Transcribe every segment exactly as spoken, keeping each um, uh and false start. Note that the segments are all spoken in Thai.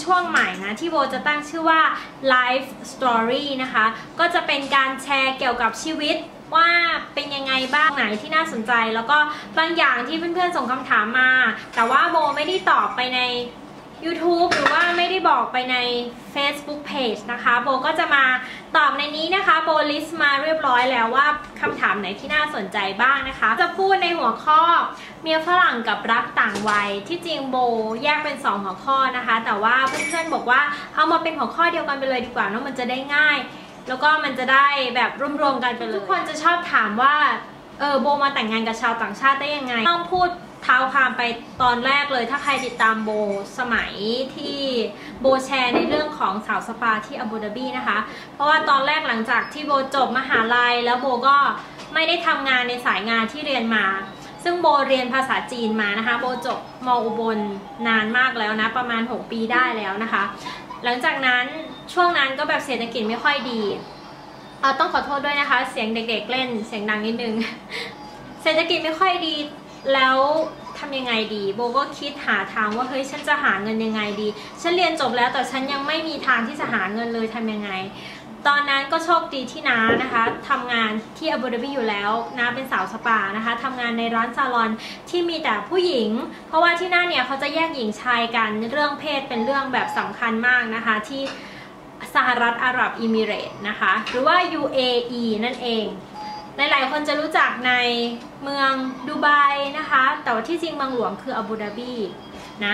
ช่วงใหม่นะที่โบจะตั้งชื่อว่า Life Story นะคะก็จะเป็นการแชร์เกี่ยวกับชีวิตว่าเป็นยังไงบ้างไหนที่น่าสนใจแล้วก็บางอย่างที่เพื่อนๆส่งคำถามมาแต่ว่าโบไม่ได้ตอบไปใน YouTube หรือว่าไม่ได้บอกไปใน Facebook Page นะคะโบก็จะมาตอบในนี้นะคะโบลิสต์มาเรียบร้อยแล้วว่าคำถามไหนที่น่าสนใจบ้างนะคะจะพูดในหัวข้อเมียฝรั่งกับรักต่างวัยที่จริงโบแยกเป็นสองหัวข้อนะคะแต่ว่าเพื่อนๆบอกว่าเอามาเป็นหัวข้อเดียวกันไปเลยดีกว่าเนาะมันจะได้ง่ายแล้วก็มันจะได้แบบรวมๆกันไปเลยทุกคนจะชอบถามว่าเออโบมาแต่งงานกับชาวต่างชาติได้ยังไงต้องพูดเท้าความไปตอนแรกเลยถ้าใครติดตามโบสมัยที่โบแชร์ในเรื่องของสาวสปาที่อาบูดาบีนะคะเพราะว่าตอนแรกหลังจากที่โบจบมหาลัยแล้วโบก็ไม่ได้ทำงานในสายงานที่เรียนมาซึ่งโบเรียนภาษาจีนมานะคะโบจบม.อุบลนานมากแล้วนะประมาณหกปีได้แล้วนะคะหลังจากนั้นช่วงนั้นก็แบบเศรษฐกิจไม่ค่อยดีเออต้องขอโทษด้วยนะคะเสียงเด็กๆเล่นเสียงดังนิดนึงเศรษฐกิจไม่ค่อยดีแล้วทำยังไงดีโบก็คิดหาทางว่าเฮ้ยฉันจะหาเงินยังไงดีฉันเรียนจบแล้วแต่ฉันยังไม่มีทางที่จะหาเงินเลยทำยังไงตอนนั้นก็โชคดีที่น้านะคะทำงานที่อาบูดาบีอยู่แล้วน้าเป็นสาวสปานะคะทำงานในร้านซาลอนที่มีแต่ผู้หญิงเพราะว่าที่นั่นเนี่ยเขาจะแยกหญิงชายกันเรื่องเพศเป็นเรื่องแบบสำคัญมากนะคะที่สหรัฐอาหรับเอมิเรตส์นะคะหรือว่า ยู เอ อี นั่นเองหลายๆคนจะรู้จักในเมืองดูไบนะคะแต่ว่าที่จริงเมืองหลวงคืออาบูดาบีนะ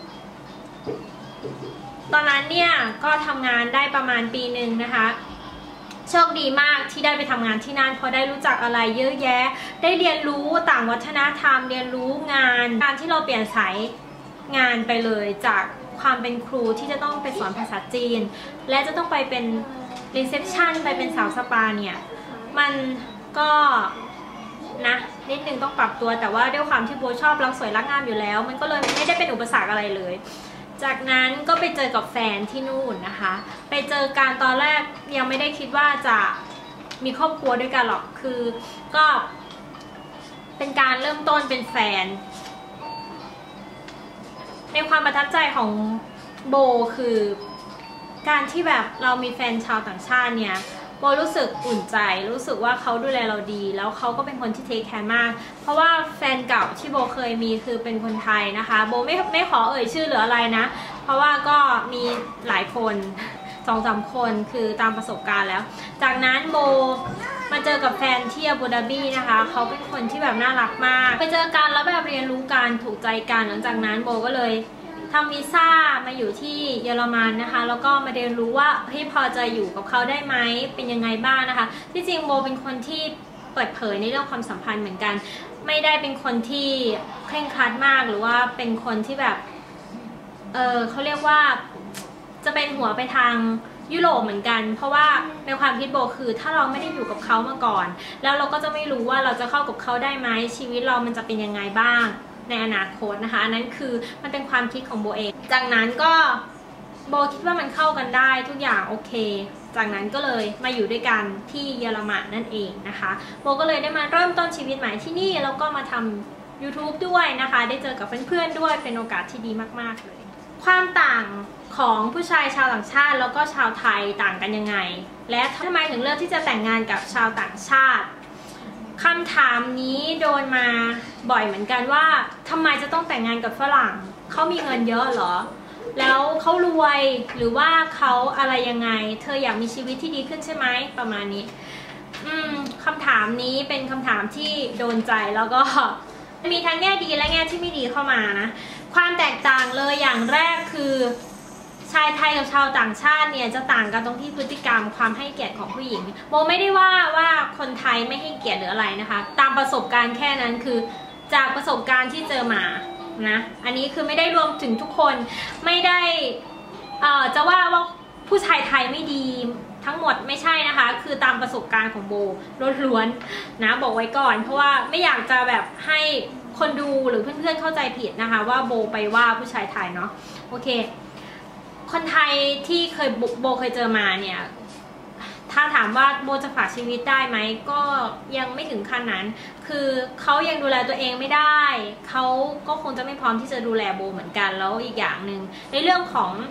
ตอนนั้นเนี่ยก็ทำงานได้ประมาณปีหนึ่งนะคะโชคดีมากที่ได้ไปทำงานที่นั่นเพราะได้รู้จักอะไรเยอะแยะได้เรียนรู้ต่างวัฒนธรรมเรียนรู้งานการที่เราเปลี่ยนสายงานไปเลยจากความเป็นครูที่จะต้องไปสอนภาษาจีนและจะต้องไปเป็นรีเซพชันไปเป็นสาวสปาเนี่ยมันก็นะนิดนึงต้องปรับตัวแต่ว่าด้วยความที่โบชอบรักสวยรักงามอยู่แล้วมันก็เลยไม่ได้เป็นอุปสรรคอะไรเลยจากนั้นก็ไปเจอกับแฟนที่นู่นนะคะไปเจอการตอนแรกยังไม่ได้คิดว่าจะมีครอบครัวด้วยกันหรอกคือก็เป็นการเริ่มต้นเป็นแฟนในความประทับใจของโบคือการที่แบบเรามีแฟนชาวต่างชาติเนี่ยโบรู้สึกอุ่นใจรู้สึกว่าเขาดูแลเราดีแล้วเขาก็เป็นคนที่เทคแคร์มากเพราะว่าแฟนเก่าที่โบเคยมีคือเป็นคนไทยนะคะโบไม่ไม่ขอเอ่ยชื่อหรืออะไรนะเพราะว่าก็มีหลายคนสองสามคนคือตามประสบการณ์แล้วจากนั้นโบมาเจอกับแฟนที่อาบูดาบีนะคะเขาเป็นคนที่แบบน่ารักมากไปเจอกันแล้วแบบเรียนรู้กันถูกใจกันหลังจากนั้นโบก็เลยทำวีซ่ามาอยู่ที่เยอรมันนะคะแล้วก็มาเรียนรู้ว่าเฮ้ยพอจะอยู่กับเขาได้ไหมเป็นยังไงบ้างนะคะที่จริงโบเป็นคนที่เปิดเผยในเรื่องความสัมพันธ์เหมือนกันไม่ได้เป็นคนที่เคร่งครัดมากหรือว่าเป็นคนที่แบบเออเขาเรียกว่าจะเป็นหัวไปทางยุโรปเหมือนกันเพราะว่าในความคิดโบคือถ้าเราไม่ได้อยู่กับเขามาก่อนแล้วเราก็จะไม่รู้ว่าเราจะเข้ากับเขาได้ไหมชีวิตเรามันจะเป็นยังไงบ้างในอนาคตนะคะอันนั้นคือมันเป็นความคิดของโบเองจากนั้นก็โบคิดว่ามันเข้ากันได้ทุกอย่างโอเคจากนั้นก็เลยมาอยู่ด้วยกันที่เยอรมันนั่นเองนะคะโบก็เลยได้มาเริ่มต้นชีวิตใหม่ที่นี่แล้วก็มาทำ ยูทูบ ด้วยนะคะได้เจอกับเพื่อนๆด้วยเป็นโอกาสที่ดีมากๆเลยความต่างของผู้ชายชาวต่างชาติแล้วก็ชาวไทยต่างกันยังไงและทำไมถึงเลือกที่จะแต่งงานกับชาวต่างชาติคำถามนี้โดนมาบ่อยเหมือนกันว่าทำไมจะต้องแต่งงานกับฝรั่งเขามีเงินเยอะเหรอแล้วเขารวยหรือว่าเขาอะไรยังไงเธออยากมีชีวิตที่ดีขึ้นใช่ไหมประมาณนี้อืมคำถามนี้เป็นคำถามที่โดนใจแล้วก็มีทั้งแง่ดีและแง่ที่ไม่ดีเข้ามานะความแตกต่างเลยอย่างแรกคือชายไทยกับชาวต่างชาติเนี่ยจะต่างกันตรงที่พฤติกรรมความให้เกียรติของผู้หญิงโบไม่ได้ว่าว่าคนไทยไม่ให้เกียรติหรืออะไรนะคะตามประสบการณ์แค่นั้นคือจากประสบการณ์ที่เจอมานะอันนี้คือไม่ได้รวมถึงทุกคนไม่ได้เอ่อจะว่าว่าผู้ชายไทยไม่ดีทั้งหมดไม่ใช่นะคะคือตามประสบการณ์ของโบล้วนๆนะบอกไว้ก่อนเพราะว่าไม่อยากจะแบบให้คนดูหรือเพื่อนๆเข้าใจผิดนะคะว่าโบไปว่าผู้ชายไทยเนาะโอเคคนไทยที่เคยโบเคยเจอมาเนี่ยถ้าถามว่าโบจะฝากชีวิตได้ไหมก็ยังไม่ถึงขั้นนั้นคือเขายังดูแลตัวเองไม่ได้เขาก็คงจะไม่พร้อมที่จะดูแลโบเหมือนกันแล้วอีกอย่างหนึ่งในเรื่องของ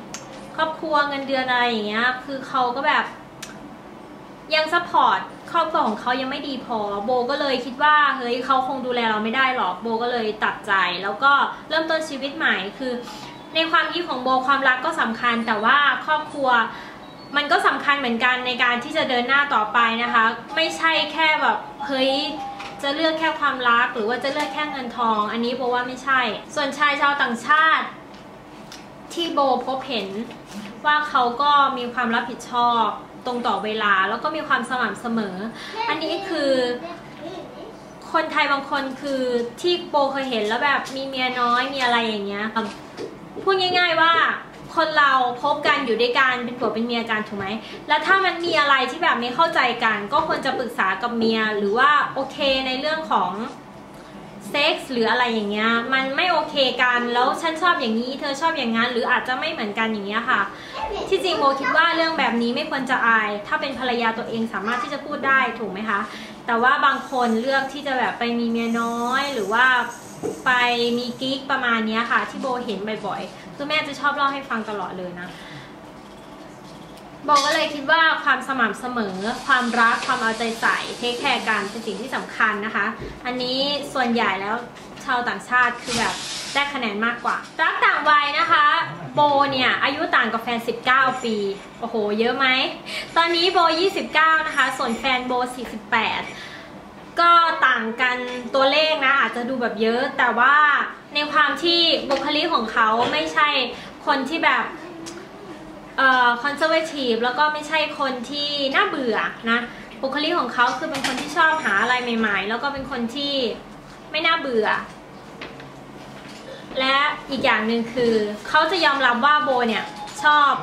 ครอบครัวเงินเดือนอะไรอย่างเงี้ยคือเขาก็แบบยังซัพพอร์ตครอบครัวของเขายังไม่ดีพอโบก็เลยคิดว่าเฮ้ยเขาคงดูแลเราไม่ได้หรอกโบก็เลยตัดใจแล้วก็เริ่มต้นชีวิตใหม่คือในความคิดของโบความรักก็สำคัญแต่ว่าครอบครัวมันก็สำคัญเหมือนกันในการที่จะเดินหน้าต่อไปนะคะไม่ใช่แค่แบบเฮ้ยจะเลือกแค่ความรักหรือว่าจะเลือกแค่เงินทองอันนี้โบว่าไม่ใช่ส่วนชายชาวต่างชาติที่โบพบเห็นว่าเขาก็มีความรับผิดชอบตรงต่อเวลาแล้วก็มีความสม่ำเสมออันนี้คือคนไทยบางคนคือที่โบเคยเห็นแล้วแบบมีเมียน้อยมีอะไรอย่างเงี้ยพูดง่ายๆว่าคนเราพบกันอยู่ด้วยกันเป็นผัวเป็นเมียกันถูกไหมแล้วถ้ามันมีอะไรที่แบบไม่เข้าใจกันก็ควรจะปรึกษากับเมียหรือว่าโอเคในเรื่องของเซ็กส์หรืออะไรอย่างเงี้ยมันไม่โอเคกันแล้วฉันชอบอย่างนี้เธอชอบอย่างนั้นหรืออาจจะไม่เหมือนกันอย่างเงี้ยค่ะที่จริงโบคิดว่าเรื่องแบบนี้ไม่ควรจะอายถ้าเป็นภรรยาตัวเองสามารถที่จะพูดได้ถูกไหมคะแต่ว่าบางคนเลือกที่จะแบบไปมีเมียน้อยหรือว่าไปมีกิ๊กประมาณนี้ค่ะที่โบเห็นบ่อยๆคือแม่จะชอบเล่าให้ฟังตลอดเลยนะโบก็เลยคิดว่าความสม่ำเสมอความรักความเอาใจใส่เทคแคร์กันเป็นสิ่งที่สำคัญนะคะอันนี้ส่วนใหญ่แล้วชาวต่างชาติคือแบบได้คะแนนมากกว่ารักต่างวัยนะคะโบเนี่ยอายุต่างกับแฟนสิบเก้าปีโอ้โหเยอะไหมตอนนี้โบยี่สิบเก้านะคะส่วนแฟนโบสี่สิบแปดก็ต่างกันตัวเลขนะอาจจะดูแบบเยอะแต่ว่าในความที่บุคลิกของเขาไม่ใช่คนที่แบบเอ่อคอนเซอร์เวทีฟแล้วก็ไม่ใช่คนที่น่าเบื่อนะบุคลิกของเขาคือเป็นคนที่ชอบหาอะไรใหม่ๆแล้วก็เป็นคนที่ไม่น่าเบื่อและอีกอย่างหนึ่งคือเขาจะยอมรับว่าโบเนี่ยชอบ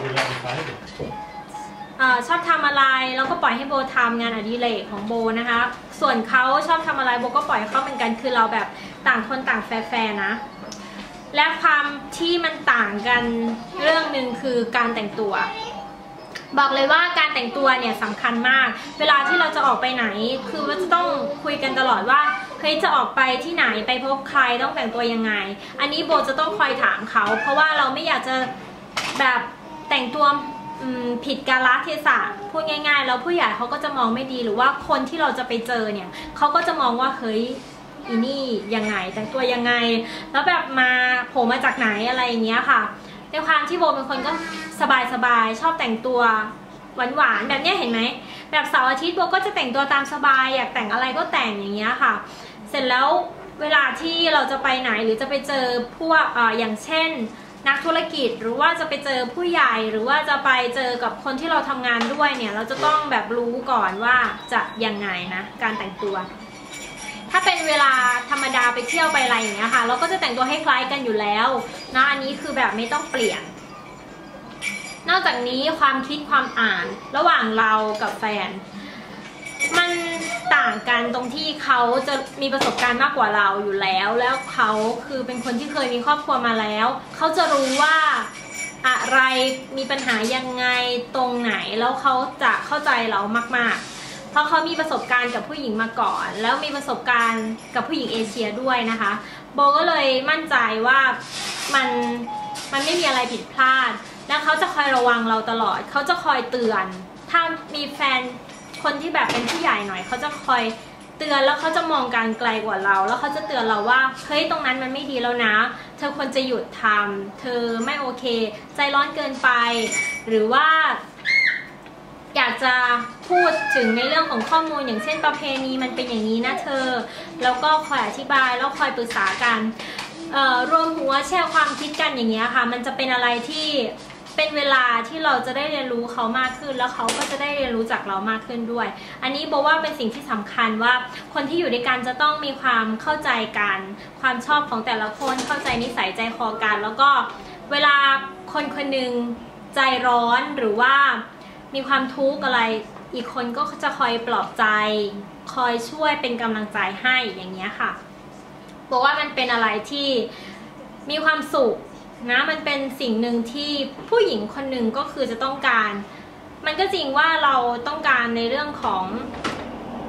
เอ่อชอบทำอะไรแล้วก็ปล่อยให้โบทำงานอดิเรกของโบนะคะส่วนเขาชอบทำอะไรโบก็ปล่อยเขาเหมือนกันคือเราแบบต่างคนต่างแฟร์ๆนะและความที่มันต่างกันเรื่องหนึ่งคือการแต่งตัวบอกเลยว่าการแต่งตัวเนี่ยสำคัญมากเวลาที่เราจะออกไปไหนคือเราจะต้องคุยกันตลอดว่าเฮ้ยจะออกไปที่ไหนไปพบใครต้องแต่งตัวยังไงอันนี้โบจะต้องคอยถามเขาเพราะว่าเราไม่อยากจะแบบแต่งตัวผิดกาลเทศะพูดง่ายๆแล้วผู้ใหญ่เขาก็จะมองไม่ดีหรือว่าคนที่เราจะไปเจอเนี่ยเขาก็จะมองว่าเฮ้ยอีนี่ยังไงแต่งตัวยังไงแล้วแบบมาโผล่มาจากไหนอะไรอย่างเงี้ยค่ะในความที่โบเป็นคนก็สบายๆชอบแต่งตัวหวานๆแบบเนี้ยเห็นไหมแบบเสาร์อาทิตย์โบก็จะแต่งตัวตามสบายอยากแต่งอะไรก็แต่งอย่างเงี้ยค่ะเสร็จแล้วเวลาที่เราจะไปไหนหรือจะไปเจอพวกอ่าอย่างเช่นนักธุรกิจหรือว่าจะไปเจอผู้ใหญ่หรือว่าจะไปเจอกับคนที่เราทำงานด้วยเนี่ยเราจะต้องแบบรู้ก่อนว่าจะยังไงนะการแต่งตัวถ้าเป็นเวลาธรรมดาไปเที่ยวไปอะไรอย่างเงี้ยค่ะเราก็จะแต่งตัวให้คล้ายกันอยู่แล้วนะอันนี้คือแบบไม่ต้องเปลี่ยนนอกจากนี้ความคิดความอ่านระหว่างเรากับแฟนมันต่างกันตรงที่เขาจะมีประสบการณ์มากกว่าเราอยู่แล้วแล้วเขาคือเป็นคนที่เคยมีครอบครัวมาแล้วเขาจะรู้ว่าอะไรมีปัญหายังไงตรงไหนแล้วเขาจะเข้าใจเรามากๆเพราะเขามีประสบการณ์กับผู้หญิงมาก่อนแล้วมีประสบการณ์กับผู้หญิงเอเชียด้วยนะคะโบก็เลยมั่นใจว่ามันมันไม่มีอะไรผิดพลาดและเขาจะคอยระวังเราตลอดเขาจะคอยเตือนถ้ามีแฟนคนที่แบบเป็นผู้ใหญ่หน่อยเขาจะคอยเตือนแล้วเขาจะมองการไกลกว่าเราแล้วเขาจะเตือนเราว่าเฮ้ยตรงนั้นมันไม่ดีแล้วนะเธอควรจะหยุดทำเธอไม่โอเคใจร้อนเกินไปหรือว่าอยากจะพูดถึงในเรื่องของข้อมูลอย่างเช่นประเพณีมันเป็นอย่างนี้นะเธอแล้วก็คอยอธิบายแล้วคอยปรึกษากันรวมหัวแชร์ความคิดกันอย่างเงี้ยค่ะมันจะเป็นอะไรที่เป็นเวลาที่เราจะได้เรียนรู้เขามากขึ้นแล้วเขาก็จะได้เรียนรู้จากเรามากขึ้นด้วยอันนี้บอกว่าเป็นสิ่งที่สำคัญว่าคนที่อยู่ด้วยกันจะต้องมีความเข้าใจกันความชอบของแต่ละคนเข้าใจนิสัยใจคอกันแล้วก็เวลาคนคนหนึ่งใจร้อนหรือว่ามีความทุกข์อะไรอีกคนก็จะคอยปลอบใจคอยช่วยเป็นกำลังใจให้อย่างเงี้ยค่ะบอกว่ามันเป็นอะไรที่มีความสุขนะมันเป็นสิ่งหนึ่งที่ผู้หญิงคนหนึ่งก็คือจะต้องการมันก็จริงว่าเราต้องการในเรื่องของ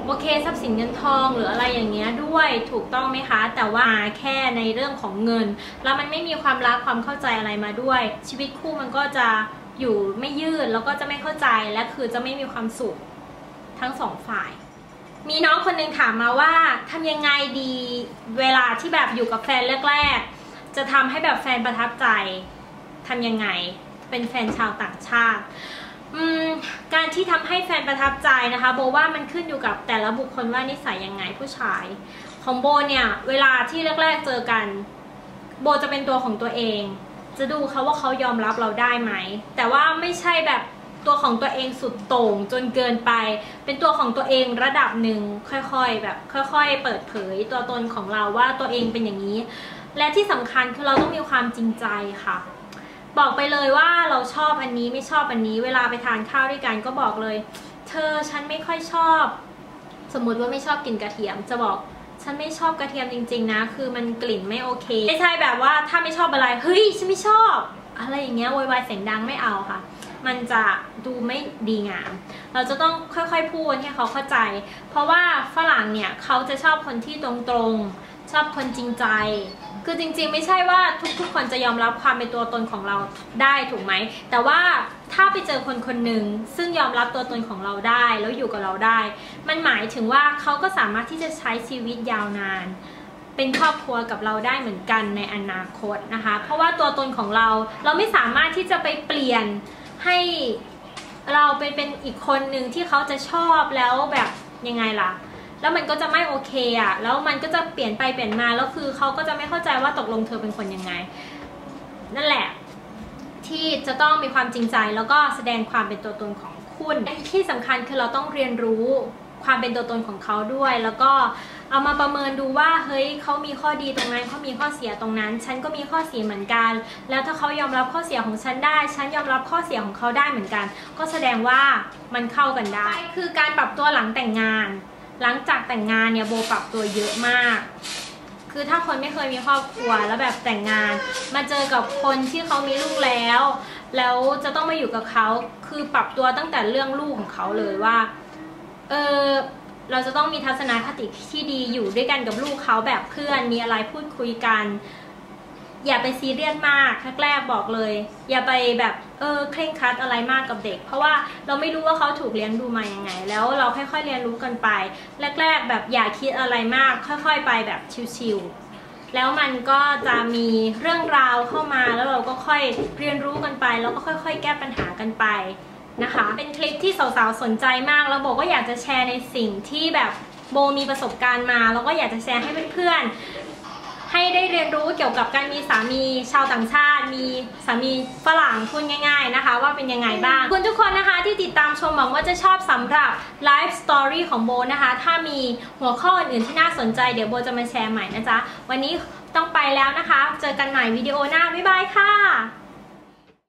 โอเคทรัพย์สินเงินทองหรืออะไรอย่างเงี้ยด้วยถูกต้องไหมคะแต่ว่าแค่ในเรื่องของเงินแล้วมันไม่มีความรักความเข้าใจอะไรมาด้วยชีวิตคู่มันก็จะอยู่ไม่ยืดแล้วก็จะไม่เข้าใจและคือจะไม่มีความสุขทั้งสองฝ่ายมีน้องคนนึงถามมาว่าทำยังไงดีเวลาที่แบบอยู่กับแฟนแรกๆจะทำให้แบบแฟนประทับใจทำยังไงเป็นแฟนชาวต่างชาติการที่ทำให้แฟนประทับใจนะคะโบว่ามันขึ้นอยู่กับแต่ละบุคคลว่านิสัยยังไงผู้ชายของโบเนี่ยเวลาที่แรกๆเจอกันโบจะเป็นตัวของตัวเองจะดูเขาว่าเขายอมรับเราได้ไหมแต่ว่าไม่ใช่แบบตัวของตัวเองสุดโต่งจนเกินไปเป็นตัวของตัวเองระดับหนึ่งค่อยๆแบบค่อยๆเปิดเผยตัวตนของเราว่าตัวเองเป็นอย่างนี้และที่สำคัญคือเราต้องมีความจริงใจค่ะบอกไปเลยว่าเราชอบอันนี้ไม่ชอบอันนี้เวลาไปทานข้าวด้วยกันก็บอกเลยเธอฉันไม่ค่อยชอบสมมุติว่าไม่ชอบกินกระเทียมจะบอกฉันไม่ชอบกระเทียมจริงๆนะคือมันกลิ่นไม่โอเคไม่ใช่แบบว่าถ้าไม่ชอบอะไรเฮ้ยฉันไม่ชอบอะไรอย่างเงี้ยโวยวายเสียงดังไม่เอาค่ะมันจะดูไม่ดีงามเราจะต้องค่อยๆพูดให้เขาเข้าใจเพราะว่าฝรั่งเนี่ยเขาจะชอบคนที่ตรงๆชอบคนจริงใจคือจริงๆไม่ใช่ว่าทุกๆคนจะยอมรับความเป็นตัวตนของเราได้ถูกไหมแต่ว่าถ้าไปเจอคนคนหนึ่งซึ่งยอมรับตัวตนของเราได้แล้วอยู่กับเราได้มันหมายถึงว่าเขาก็สามารถที่จะใช้ชีวิตยาวนานเป็นครอบครัวกับเราได้เหมือนกันในอนาคตนะคะเพราะว่าตัวตนของเราเราไม่สามารถที่จะไปเปลี่ยนให้เราเป็นเป็นอีกคนหนึ่งที่เขาจะชอบแล้วแบบยังไงล่ะแล้วมันก็จะไม่โอเคอ่ะแล้วมันก็จะเปลี่ยนไปเปลี่ยนมาแล้วคือเขาก็จะไม่เข้าใจว่าตกลงเธอเป็นคนยังไงนั่นแหละที่จะต้องมีความจริงใจแล้วก็แสดงความเป็นตัวตนของคุณที่สำคัญคือเราต้องเรียนรู้ความเป็นตัวตนของเขาด้วยแล้วก็เอามาประเมินดูว่าเฮ้ยเขามีข้อดีตรงนั้นเขามีข้อเสียตรงนั้นฉันก็มีข้อเสียเหมือนกันแล้วถ้าเขายอมรับข้อเสียของฉันได้ฉันยอมรับข้อเสียของเขาได้เหมือนกันก็แสดงว่ามันเข้ากันได้คือการปรับตัวหลังแต่งงานหลังจากแต่งงานเนี่ยโบปรับตัวเยอะมากคือถ้าคนไม่เคยมีครอบครัวแล้วแบบแต่งงานมาเจอกับคนที่เขามีลูกแล้วแล้วจะต้องมาอยู่กับเขาคือปรับตัวตั้งแต่เรื่องลูกของเขาเลยว่าเออเราจะต้องมีทัศนคติที่ดีอยู่ด้วยกันกับลูกเขาแบบเพื่อนมีอะไรพูดคุยกันอย่าไปซีเรียสมากแรกๆบอกเลยอย่าไปแบบเออเคร่งครัดอะไรมากกับเด็กเพราะว่าเราไม่รู้ว่าเขาถูกเลี้ยงดูมายังไงแล้วเราค่อยๆเรียนรู้กันไปแรกๆแบบอย่าคิดอะไรมากค่อยๆไปแบบชิวๆแล้วมันก็จะมีเรื่องราวเข้ามาแล้วเราก็ค่อยเรียนรู้กันไปแล้วก็ค่อยๆแก้ปัญหากันไปนะคะเป็นคลิปที่สาวๆสนใจมากแล้วโบก็อยากจะแชร์ในสิ่งที่แบบโบมีประสบการณ์มาแล้วก็อยากจะแชร์ให้เพื่อนๆให้ได้เรียนรู้เกี่ยวกับการมีสามีชาวต่างชาติมีสามีฝรั่งพูดง่ายๆนะคะว่าเป็นยังไงบ้างคุณทุกคนนะคะที่ติดตามชมหวังว่าจะชอบสำหรับไลฟ์สตอรี่ของโบนะคะถ้ามีหัวข้ออื่นๆที่น่าสนใจเดี๋ยวโบจะมาแชร์ใหม่นะจ๊ะวันนี้ต้องไปแล้วนะคะเจอกันใหม่วิดีโอหน้าบ๊ายบายค่ะ